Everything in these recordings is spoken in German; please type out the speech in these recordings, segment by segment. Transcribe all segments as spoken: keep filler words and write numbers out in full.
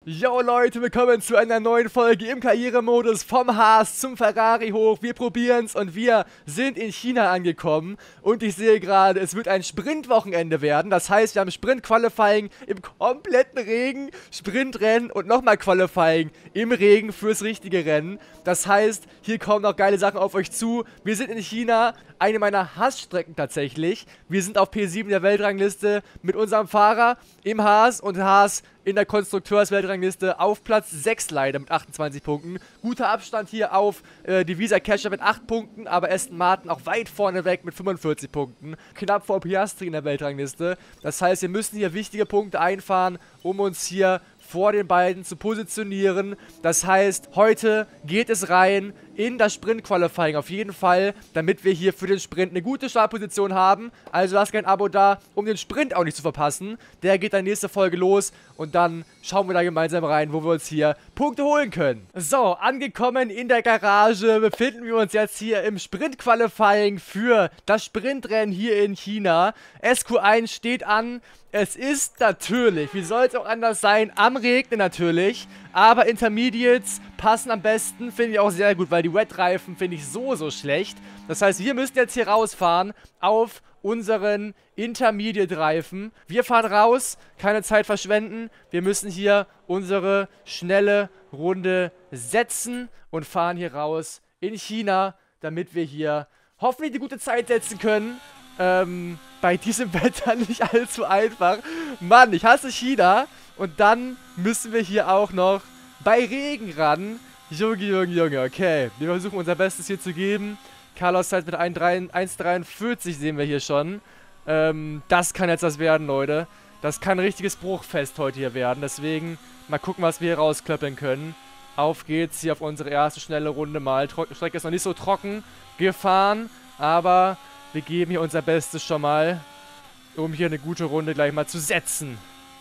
Yo Leute, willkommen zu einer neuen Folge im Karrieremodus vom Haas zum Ferrari hoch. Wir probieren's und wir sind in China angekommen und ich sehe gerade, es wird ein Sprintwochenende werden. Das heißt, wir haben Sprint-Qualifying im kompletten Regen, Sprintrennen und nochmal Qualifying im Regen fürs richtige Rennen. Das heißt, hier kommen noch geile Sachen auf euch zu. Wir sind in China, eine meiner Hassstrecken tatsächlich. Wir sind auf P sieben der Weltrangliste mit unserem Fahrer im Haas und Haas in der Konstrukteursweltrangliste auf Platz sechs leider mit achtundzwanzig Punkten. Guter Abstand hier auf äh, Divisa Catcher mit acht Punkten, aber Aston Martin auch weit vorne weg mit fünfundvierzig Punkten. Knapp vor Piastri in der Weltrangliste. Das heißt, wir müssen hier wichtige Punkte einfahren, um uns hier vor den beiden zu positionieren. Das heißt, heute geht es rein in das Sprint-Qualifying auf jeden Fall, damit wir hier für den Sprint eine gute Startposition haben. Also lasst gerne ein Abo da, um den Sprint auch nicht zu verpassen. Der geht dann nächste Folge los und dann schauen wir da gemeinsam rein, wo wir uns hier Punkte holen können. So, angekommen in der Garage befinden wir uns jetzt hier im Sprint-Qualifying für das Sprintrennen hier in China. S Q eins steht an. Es ist natürlich, wie soll es auch anders sein, am Regnen natürlich, aber Intermediates passen am besten, finde ich auch sehr gut, weil die Wet-Reifen finde ich so, so schlecht. Das heißt, wir müssen jetzt hier rausfahren auf unseren Intermediate-Reifen. Wir fahren raus, keine Zeit verschwenden, wir müssen hier unsere schnelle Runde setzen und fahren hier raus in China, damit wir hier hoffentlich eine gute Zeit setzen können. Ähm, bei diesem Wetter nicht allzu einfach. Mann, ich hasse China. Und dann müssen wir hier auch noch bei Regen ran. Junge, Junge, Junge, okay. Wir versuchen unser Bestes hier zu geben. Carlos Sainz mit eins Komma dreiundvierzig sehen wir hier schon. Ähm, das kann jetzt das werden, Leute. Das kann ein richtiges Bruchfest heute hier werden. Deswegen mal gucken, was wir hier rausklöppeln können. Auf geht's hier auf unsere erste schnelle Runde mal. Die Strecke ist noch nicht so trocken gefahren, aber wir geben hier unser Bestes schon mal, um hier eine gute Runde gleich mal zu setzen.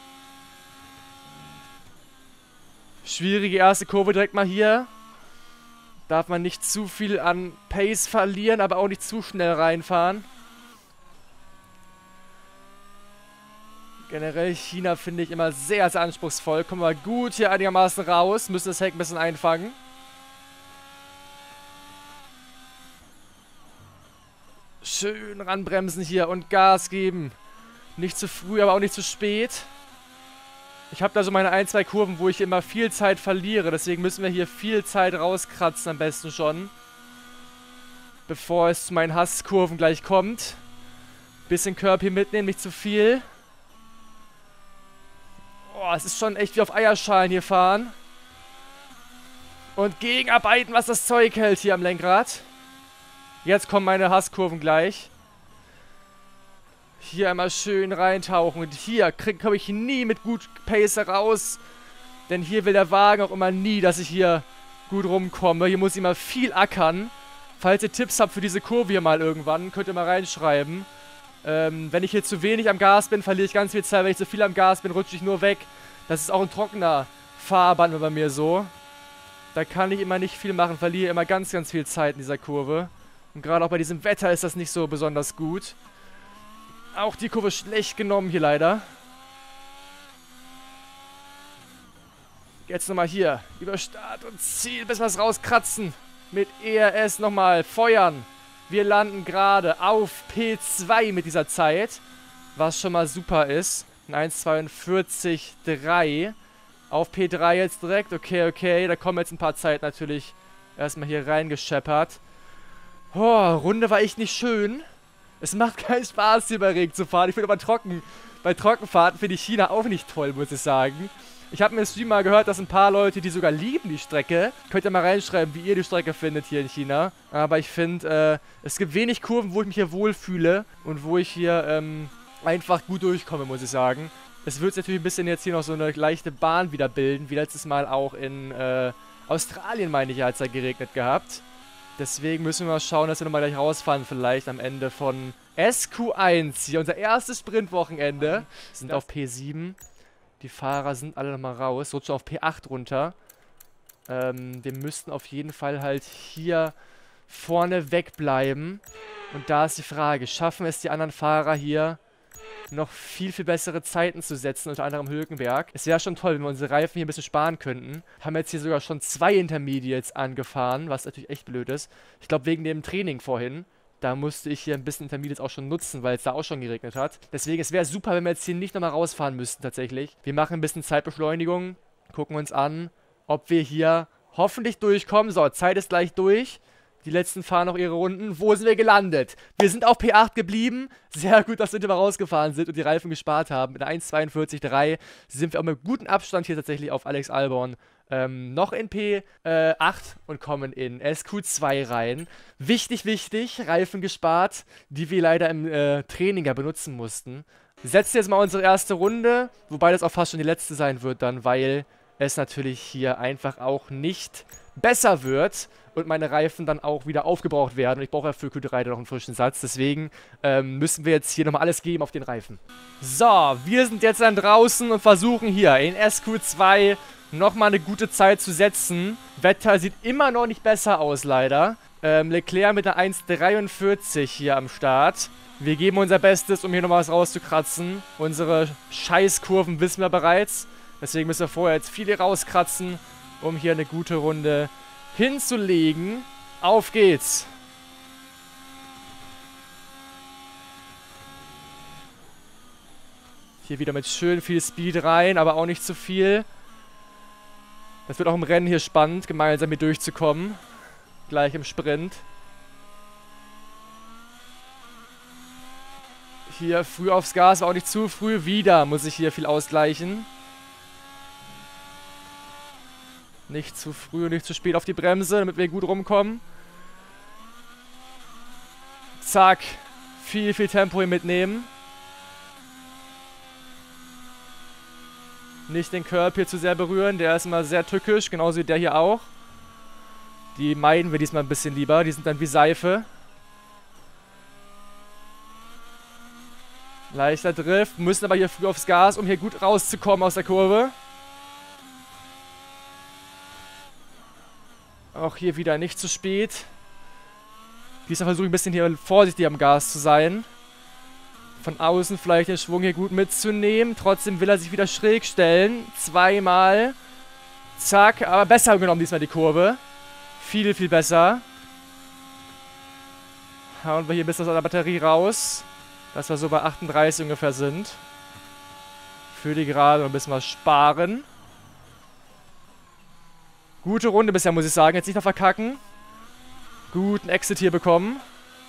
Schwierige erste Kurve direkt mal hier. Darf man nicht zu viel an Pace verlieren, aber auch nicht zu schnell reinfahren. Generell China finde ich immer sehr, sehr anspruchsvoll. Kommen wir gut hier einigermaßen raus. Müssen das Heck ein bisschen einfangen. Schön ranbremsen hier und Gas geben. Nicht zu früh, aber auch nicht zu spät. Ich habe da so meine ein, zwei Kurven, wo ich immer viel Zeit verliere. Deswegen müssen wir hier viel Zeit rauskratzen am besten schon. Bevor es zu meinen Hasskurven gleich kommt. Bisschen Curb hier mitnehmen, nicht zu viel. Oh, es ist schon echt wie auf Eierschalen hier fahren. Und gegenarbeiten, was das Zeug hält hier am Lenkrad. Jetzt kommen meine Hasskurven gleich. Hier einmal schön reintauchen. Und hier komme ich nie mit gut Pace raus. Denn hier will der Wagen auch immer nie, dass ich hier gut rumkomme. Hier muss ich mal viel ackern. Falls ihr Tipps habt für diese Kurve hier mal irgendwann, könnt ihr mal reinschreiben. Ähm, wenn ich hier zu wenig am Gas bin, verliere ich ganz viel Zeit. Wenn ich zu viel am Gas bin, rutsche ich nur weg. Das ist auch ein trockener Fahrbahn bei mir so. Da kann ich immer nicht viel machen. Verliere immer ganz, ganz viel Zeit in dieser Kurve. Und gerade auch bei diesem Wetter ist das nicht so besonders gut. Auch die Kurve schlecht genommen hier leider. Jetzt nochmal hier. Über Start und Ziel, bis wir es rauskratzen. Mit E R S nochmal feuern. Wir landen gerade auf P zwei mit dieser Zeit. Was schon mal super ist. Ein eins Komma zweiundvierzig Komma drei. Auf P drei jetzt direkt. Okay, okay. Da kommen jetzt ein paar Zeit natürlich erstmal hier reingescheppert. Oh, Runde war echt nicht schön. Es macht keinen Spaß, hier bei Regen zu fahren. Ich finde aber trocken, bei Trockenfahrten finde ich China auch nicht toll, muss ich sagen. Ich habe mir im Stream mal gehört, dass ein paar Leute, die sogar lieben die Strecke, könnt ihr mal reinschreiben, wie ihr die Strecke findet hier in China. Aber ich finde, äh, es gibt wenig Kurven, wo ich mich hier wohlfühle und wo ich hier ähm, einfach gut durchkomme, muss ich sagen. Es wird natürlich ein bisschen jetzt hier noch so eine leichte Bahn wieder bilden, wie letztes Mal auch in äh, Australien, meine ich, hat es da geregnet gehabt. Deswegen müssen wir mal schauen, dass wir nochmal gleich rausfahren vielleicht am Ende von S Q eins. Hier unser erstes Sprintwochenende. Wir sind auf P sieben. Die Fahrer sind alle nochmal raus. Rutschen auf P acht runter. Ähm, wir müssten auf jeden Fall halt hier vorne wegbleiben. Und da ist die Frage, schaffen es die anderen Fahrer hier noch viel, viel bessere Zeiten zu setzen, unter anderem Hülkenberg. Es wäre schon toll, wenn wir unsere Reifen hier ein bisschen sparen könnten. Haben jetzt hier sogar schon zwei Intermediates angefahren, was natürlich echt blöd ist. Ich glaube, wegen dem Training vorhin. Da musste ich hier ein bisschen Intermediates auch schon nutzen, weil es da auch schon geregnet hat. Deswegen, es wäre super, wenn wir jetzt hier nicht nochmal rausfahren müssten tatsächlich. Wir machen ein bisschen Zeitbeschleunigung, gucken uns an, ob wir hier hoffentlich durchkommen. So, Zeit ist gleich durch. Die letzten fahren noch ihre Runden. Wo sind wir gelandet? Wir sind auf P acht geblieben. Sehr gut, dass wir immer rausgefahren sind und die Reifen gespart haben. Mit einer eins Komma zweiundvierzig Komma drei sind wir auch mit gutem Abstand hier tatsächlich auf Alex Albon ähm, noch in P acht und kommen in S Q zwei rein. Wichtig, wichtig, Reifen gespart, die wir leider im äh, Training ja benutzen mussten. Wir setzen jetzt mal unsere erste Runde, wobei das auch fast schon die letzte sein wird dann, weil es natürlich hier einfach auch nicht besser wird und meine Reifen dann auch wieder aufgebraucht werden. Und ich brauche ja für Q drei noch einen frischen Satz. Deswegen ähm, müssen wir jetzt hier nochmal alles geben auf den Reifen. So, wir sind jetzt dann draußen und versuchen hier in S Q zwei nochmal eine gute Zeit zu setzen. Wetter sieht immer noch nicht besser aus, leider. Ähm, Leclerc mit einer eins Komma dreiundvierzig hier am Start. Wir geben unser Bestes, um hier nochmal was rauszukratzen. Unsere Scheißkurven wissen wir bereits. Deswegen müssen wir vorher jetzt viele rauskratzen, um hier eine gute Runde hinzulegen. Auf geht's. Hier wieder mit schön viel Speed rein, aber auch nicht zu viel. Das wird auch im Rennen hier spannend, gemeinsam hier durchzukommen. Gleich im Sprint. Hier früh aufs Gas, aber auch nicht zu früh. Wieder muss ich hier viel ausgleichen. Nicht zu früh und nicht zu spät auf die Bremse, damit wir gut rumkommen. Zack. Viel, viel Tempo hier mitnehmen. Nicht den Curb hier zu sehr berühren. Der ist immer sehr tückisch, genauso wie der hier auch. Die meiden wir diesmal ein bisschen lieber. Die sind dann wie Seife. Leichter Drift. Müssen aber hier früh aufs Gas, um hier gut rauszukommen aus der Kurve. Auch hier wieder nicht zu spät. Diesmal versuche ich ein bisschen hier vorsichtig am Gas zu sein. Von außen vielleicht den Schwung hier gut mitzunehmen. Trotzdem will er sich wieder schräg stellen. Zweimal. Zack, aber besser genommen diesmal die Kurve. Viel, viel besser. Hauen wir hier ein bisschen aus der Batterie raus. Dass wir so bei achtunddreißig ungefähr sind. Für die Gerade ein bisschen was sparen. Gute Runde bisher, muss ich sagen. Jetzt nicht noch verkacken. Guten Exit hier bekommen.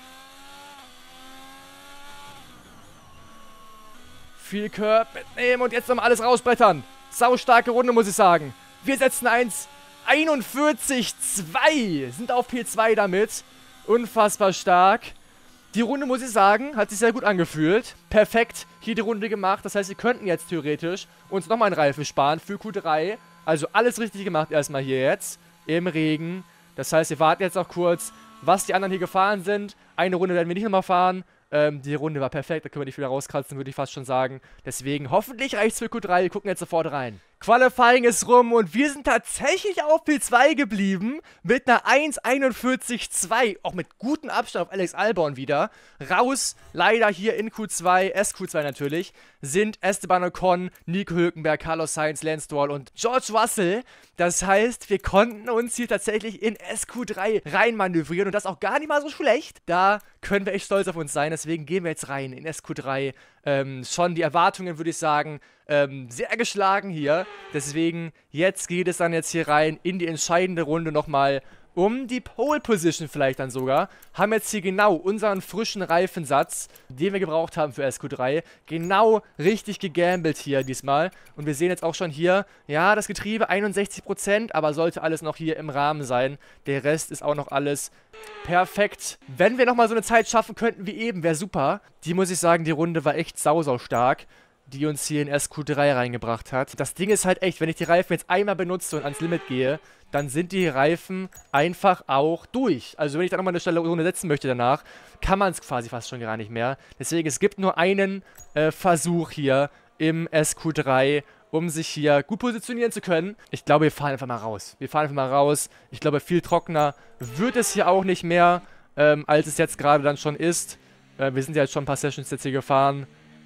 Viel Curb mitnehmen und jetzt nochmal alles rausbrettern. Saustarke Runde, muss ich sagen. Wir setzen eins Komma einundvierzig Komma zwei. Sind auf P zwei damit. Unfassbar stark. Die Runde, muss ich sagen, hat sich sehr gut angefühlt. Perfekt hier die Runde gemacht. Das heißt, wir könnten jetzt theoretisch uns nochmal einen Reifen sparen für Q drei. Also alles richtig gemacht erstmal hier jetzt. Im Regen. Das heißt, wir warten jetzt noch kurz, was die anderen hier gefahren sind. Eine Runde werden wir nicht nochmal fahren. Ähm, die Runde war perfekt, da können wir nicht wieder rauskratzen, würde ich fast schon sagen. Deswegen, hoffentlich reicht es für Q drei. Wir gucken jetzt sofort rein. Qualifying ist rum und wir sind tatsächlich auf P zwei geblieben. Mit einer eins Komma einundvierzig Komma zwei. Auch mit gutem Abstand auf Alex Albon wieder. Raus, leider hier in Q zwei, S Q zwei natürlich, sind Esteban Ocon, Nico Hülkenberg, Carlos Sainz, Lance Stroll und George Russell. Das heißt, wir konnten uns hier tatsächlich in S Q drei reinmanövrieren und das auch gar nicht mal so schlecht. Da können wir echt stolz auf uns sein. Deswegen gehen wir jetzt rein in S Q drei. Ähm, schon die Erwartungen, würde ich sagen, ähm, sehr geschlagen hier. Deswegen, jetzt geht es dann jetzt hier rein in die entscheidende Runde nochmal um die Pole Position vielleicht dann sogar. Haben jetzt hier genau unseren frischen Reifensatz, den wir gebraucht haben für S Q drei, genau richtig gegambelt hier diesmal. Und wir sehen jetzt auch schon hier, ja, das Getriebe einundsechzig Prozent, aber sollte alles noch hier im Rahmen sein. Der Rest ist auch noch alles perfekt. Wenn wir nochmal so eine Zeit schaffen könnten wie eben, wäre super. Die, muss ich sagen, die Runde war echt sau, sau stark, die uns hier in S Q drei reingebracht hat. Das Ding ist halt echt, wenn ich die Reifen jetzt einmal benutze und ans Limit gehe, dann sind die Reifen einfach auch durch. Also wenn ich dann nochmal eine schnelle Runde setzen möchte danach, kann man es quasi fast schon gar nicht mehr. Deswegen, es gibt nur einen äh, Versuch hier im S Q drei, um sich hier gut positionieren zu können. Ich glaube, wir fahren einfach mal raus. Wir fahren einfach mal raus. Ich glaube, viel trockener wird es hier auch nicht mehr, ähm, als es jetzt gerade dann schon ist. Äh, wir sind ja jetzt schon ein paar Sessions jetzt hier gefahren.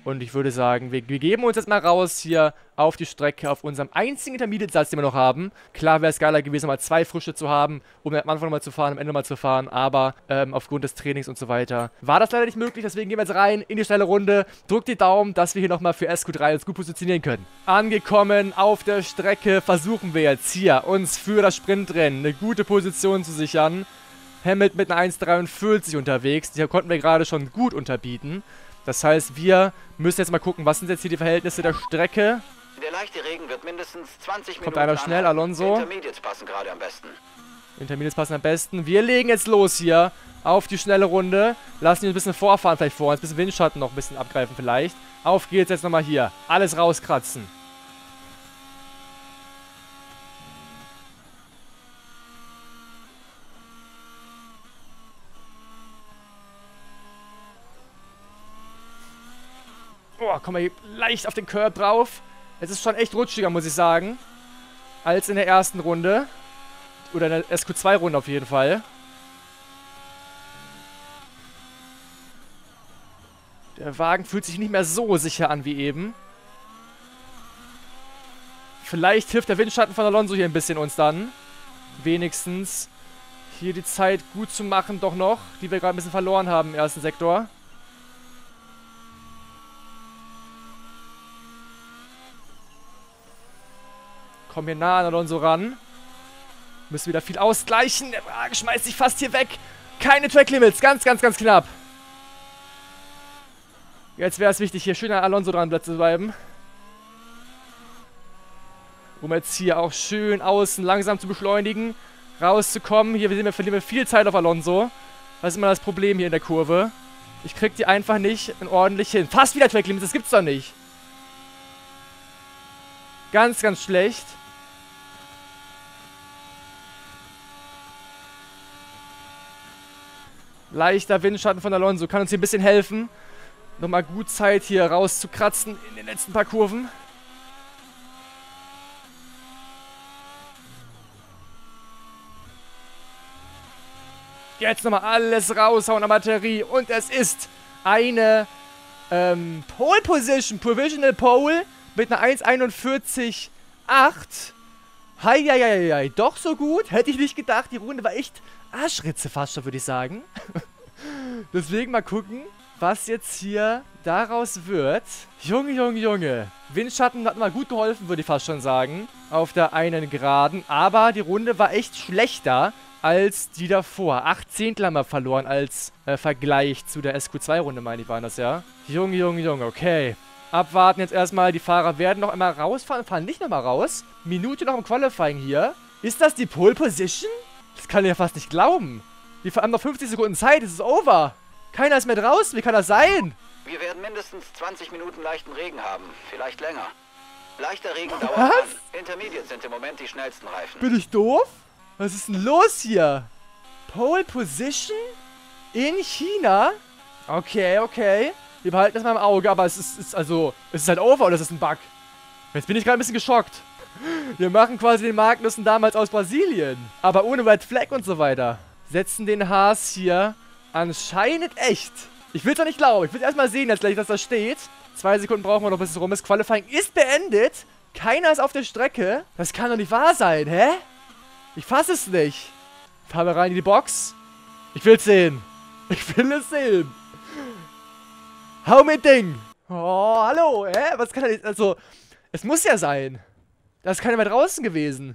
Und ich würde sagen, wir, wir geben uns jetzt mal raus hier auf die Strecke, auf unserem einzigen Intermediate-Satz, den wir noch haben. Klar wäre es geiler gewesen, mal zwei Frische zu haben, um am Anfang nochmal zu fahren, am Ende mal zu fahren. Aber ähm, aufgrund des Trainings und so weiter war das leider nicht möglich. Deswegen gehen wir jetzt rein in die schnelle Runde. Drückt die Daumen, dass wir hier nochmal für S Q drei uns gut positionieren können. Angekommen auf der Strecke versuchen wir jetzt hier, uns für das Sprintrennen eine gute Position zu sichern. Hamilton mit einer eins dreiundvierzig unterwegs. Hier konnten wir gerade schon gut unterbieten. Das heißt, wir müssen jetzt mal gucken, was sind jetzt hier die Verhältnisse der Strecke. Der leichte Regen wird mindestens zwanzig Minuten. Kommt einer schnell, Alonso. Intermediates passen gerade am besten. Intermediates passen am besten. Wir legen jetzt los hier auf die schnelle Runde. Lassen ihn ein bisschen vorfahren vielleicht vor uns. Ein bisschen Windschatten noch ein bisschen abgreifen vielleicht. Auf geht's jetzt nochmal hier. Alles rauskratzen. Boah, kommen wir hier leicht auf den Curb drauf. Es ist schon echt rutschiger, muss ich sagen, als in der ersten Runde. Oder in der S Q zwei Runde auf jeden Fall. Der Wagen fühlt sich nicht mehr so sicher an wie eben. Vielleicht hilft der Windschatten von Alonso hier ein bisschen uns dann. Wenigstens hier die Zeit gut zu machen, doch noch, die wir gerade ein bisschen verloren haben im ersten Sektor. Kommen hier nah an Alonso ran. Müssen wieder viel ausgleichen. Der Wagen schmeißt sich fast hier weg. Keine Track Limits. Ganz, ganz, ganz knapp. Jetzt wäre es wichtig, hier schön an Alonso dran zu bleiben. Um jetzt hier auch schön außen langsam zu beschleunigen. Rauszukommen. Hier sehen wir, verlieren wir viel Zeit auf Alonso. Das ist immer das Problem hier in der Kurve. Ich krieg die einfach nicht ordentlich hin. Fast wieder Track Limits. Das gibt's doch nicht. Ganz, ganz schlecht. Leichter Windschatten von Alonso kann uns hier ein bisschen helfen. Nochmal gut Zeit hier rauszukratzen in den letzten paar Kurven. Jetzt nochmal alles raushauen an Batterie. Und es ist eine ähm, Pole Position, Provisional Pole mit einer eins einundvierzig acht. Heieieiei, doch so gut. Hätte ich nicht gedacht. Die Runde war echt Arschritze fast schon, würde ich sagen. Deswegen mal gucken, was jetzt hier daraus wird. Junge, Junge, Junge. Windschatten hat mal gut geholfen, würde ich fast schon sagen. Auf der einen Geraden. Aber die Runde war echt schlechter als die davor. Acht Zehntel haben wir verloren als äh, Vergleich zu der S Q zwei Runde, meine ich, waren das ja. Junge, Junge, Junge, okay. Abwarten jetzt erstmal. Die Fahrer werden noch einmal rausfahren. Fahren nicht nochmal raus. Minute noch im Qualifying hier. Ist das die Pole Position? Das kann ich ja fast nicht glauben. Wir haben noch fünfzig Sekunden Zeit. Es ist over. Keiner ist mehr draußen. Wie kann das sein? Wir werden mindestens zwanzig Minuten leichten Regen haben. Vielleicht länger. Leichter Regen dauert Was? an. Intermediate sind im Moment die schnellsten Reifen. Bin ich doof? Was ist denn los hier? Pole Position? In China? Okay, okay. Wir behalten das mal im Auge, aber es ist, ist also, es ist halt over oder ist das ein Bug? Jetzt bin ich gerade ein bisschen geschockt. Wir machen quasi den Magnussen damals aus Brasilien. Aber ohne Red Flag und so weiter. Setzen den Haas hier anscheinend echt. Ich will es doch nicht glauben. Ich will erstmal sehen, jetzt gleich, dass da steht. Zwei Sekunden brauchen wir noch, bis es rum ist. Qualifying ist beendet. Keiner ist auf der Strecke. Das kann doch nicht wahr sein, hä? Ich fasse es nicht. Fahren wir rein in die Box. Ich will es sehen. Ich will es sehen. Hau mit Ding. Oh, hallo, hä? Was kann er nicht? Also, es muss ja sein. Da ist keiner mehr draußen gewesen.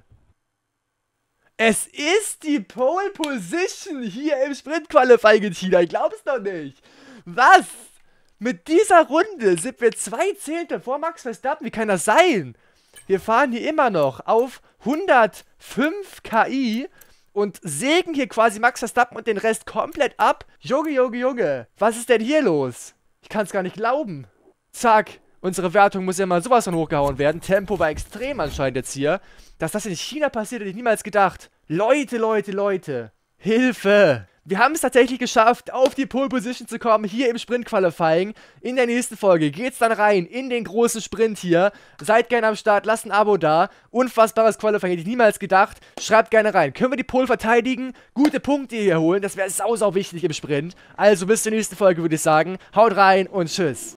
Es ist die Pole Position hier im Sprint-Qualifying in China. Ich glaube es doch nicht. Was? Mit dieser Runde sind wir zwei Zehntel vor Max Verstappen. Wie kann das sein? Wir fahren hier immer noch auf hundertfünf Kilometer pro Stunde und sägen hier quasi Max Verstappen und den Rest komplett ab. Junge, Junge, Junge. Was ist denn hier los? Ich kann es gar nicht glauben. Zack. Unsere Wertung muss ja mal sowas von hochgehauen werden. Tempo war extrem anscheinend jetzt hier. Dass das in China passiert, hätte ich niemals gedacht. Leute, Leute, Leute. Hilfe. Wir haben es tatsächlich geschafft, auf die Pole Position zu kommen, hier im Sprint-Qualifying. In der nächsten Folge geht's dann rein in den großen Sprint hier. Seid gerne am Start, lasst ein Abo da. Unfassbares Qualifying, hätte ich niemals gedacht. Schreibt gerne rein. Können wir die Pole verteidigen? Gute Punkte hier holen, das wäre sau, sau wichtig im Sprint. Also bis zur nächsten Folge, würde ich sagen. Haut rein und tschüss.